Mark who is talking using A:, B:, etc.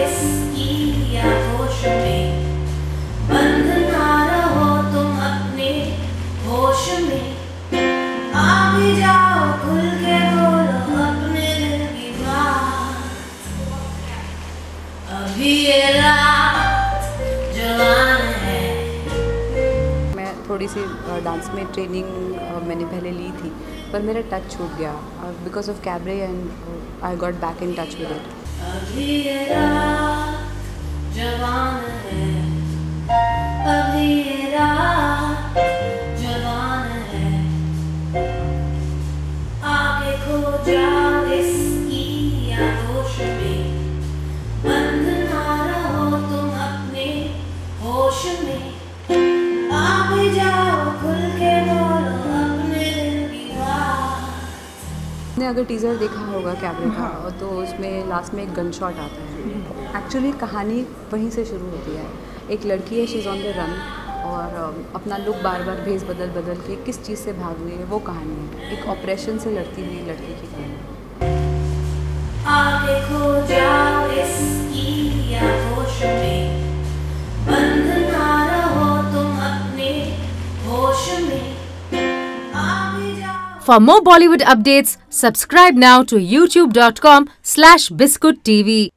A: इसकी आगोश में, बंद ना रहो तुम अपने होश में, आ भी जाओ खुल के बोलो अपने दिल की बात। अभी ये रात जवान है।
B: मैं थोड़ी सी डांस में ट्रेनिंग मैंने पहले ली थी, पर मेरा टच छूट गया because of cabaret and I got back in touch with it.
A: अभी ये रात जवान है, अभी ये रात जवान है, आगे खो जाओ इसकी आगोश में, बंद ना रहो तुम अपने होश में, आ भी जाओ खुल के बोलो अपने दिल की बात।
B: आपने अगर टीज़र देखा होगा कैबरे का, तो उसमें लास्ट में एक गन शॉट आता है। एक्चुअली कहानी वहीं से शुरू होती है। एक लड़की है, she is on the run, और अपना लुक बार बार भेस बदल बदल के किस चीज़ से भाग रही है, वो कहानी है। एक ऑपरेशन से लड़ती हुई लड़की की कहानी।
A: आगे खो जाओ इसकी आगोश में, बंद ना रहो तुम अपने होश में, आ भी जाओ।
C: For more Bollywood updates, subscribe now to youtube.com/biscuittv.